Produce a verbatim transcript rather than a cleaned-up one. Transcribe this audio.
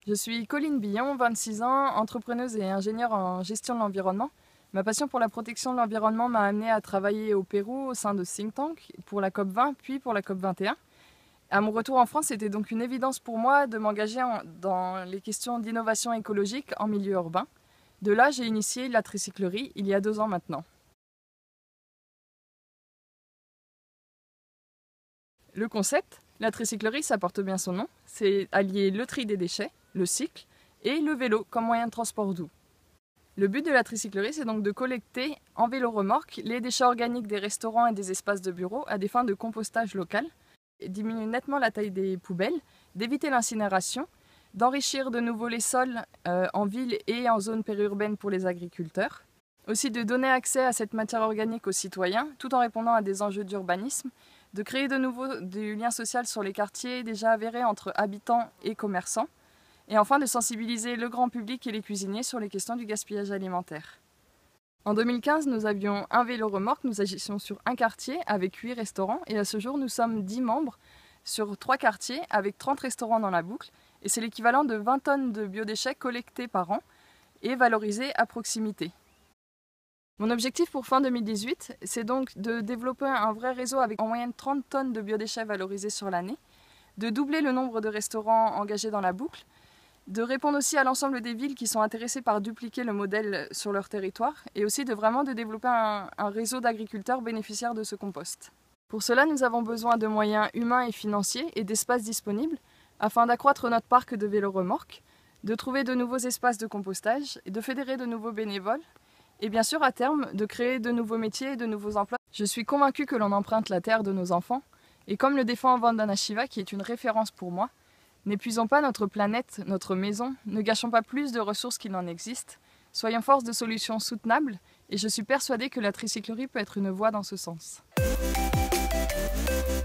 Je suis Colline Billon, vingt-six ans, entrepreneuse et ingénieure en gestion de l'environnement. Ma passion pour la protection de l'environnement m'a amenée à travailler au Pérou au sein de think tank pour la COP vingt puis pour la COP vingt et un. À mon retour en France, c'était donc une évidence pour moi de m'engager dans les questions d'innovation écologique en milieu urbain. De là, j'ai initié la tricyclerie il y a deux ans maintenant. Le concept, la tricyclerie, ça porte bien son nom, c'est allier le tri des déchets, le cycle, et le vélo comme moyen de transport doux. Le but de la tricyclerie, c'est donc de collecter en vélo-remorque les déchets organiques des restaurants et des espaces de bureaux à des fins de compostage local, diminuer nettement la taille des poubelles, d'éviter l'incinération, d'enrichir de nouveau les sols euh, en ville et en zone périurbaine pour les agriculteurs, aussi de donner accès à cette matière organique aux citoyens tout en répondant à des enjeux d'urbanisme, de créer de nouveau du lien social sur les quartiers déjà avérés entre habitants et commerçants, et enfin de sensibiliser le grand public et les cuisiniers sur les questions du gaspillage alimentaire. En deux mille quinze, nous avions un vélo-remorque, nous agissions sur un quartier avec huit restaurants, et à ce jour, nous sommes dix membres sur trois quartiers avec trente restaurants dans la boucle, et c'est l'équivalent de vingt tonnes de biodéchets collectés par an et valorisés à proximité. Mon objectif pour fin deux mille dix-huit, c'est donc de développer un vrai réseau avec en moyenne trente tonnes de biodéchets valorisés sur l'année, de doubler le nombre de restaurants engagés dans la boucle, de répondre aussi à l'ensemble des villes qui sont intéressées par dupliquer le modèle sur leur territoire, et aussi de vraiment de développer un, un réseau d'agriculteurs bénéficiaires de ce compost. Pour cela, nous avons besoin de moyens humains et financiers et d'espaces disponibles afin d'accroître notre parc de vélo-remorques, de trouver de nouveaux espaces de compostage, et de fédérer de nouveaux bénévoles, et bien sûr, à terme, de créer de nouveaux métiers et de nouveaux emplois. Je suis convaincue que l'on emprunte la terre de nos enfants, et comme le défend Vandana Shiva, qui est une référence pour moi, n'épuisons pas notre planète, notre maison, ne gâchons pas plus de ressources qu'il en existe, soyons force de solutions soutenables, et je suis persuadée que la tricyclerie peut être une voie dans ce sens.